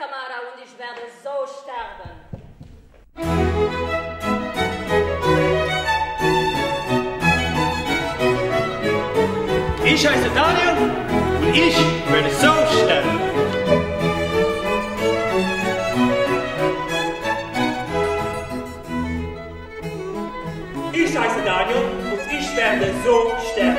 Tamara, und ich werde so sterben. Ich heiße Daniel und ich werde so sterben. Ich heiße Daniel und ich werde so sterben.